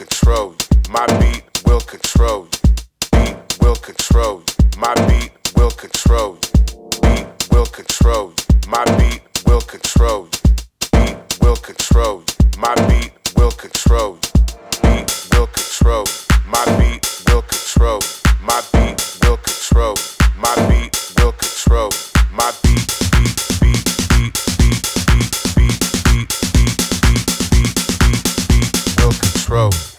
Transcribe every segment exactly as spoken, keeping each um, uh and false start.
control you. My beat will control you. Beat will control you. My beat will control you. Beat will control you. My beat will control you. Beat will control you. My beat will control you. Beat will control you. My beat will control you. My beat will control you. My beat will control you. My beat beat beat beat beat beat beat beat beat beat beat beat beat will control you.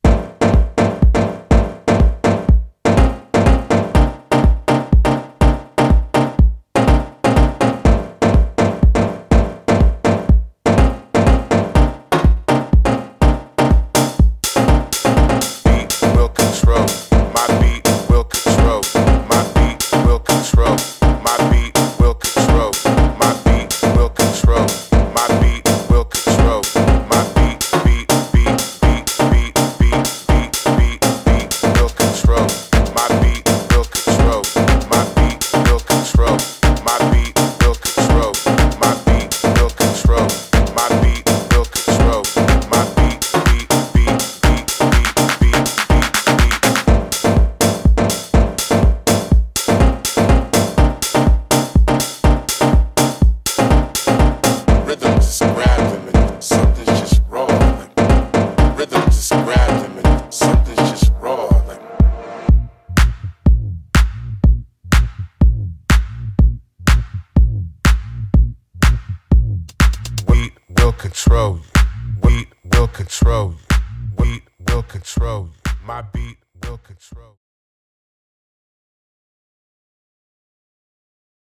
Control you. Weed will control you. Weed will control you. My beat will control you.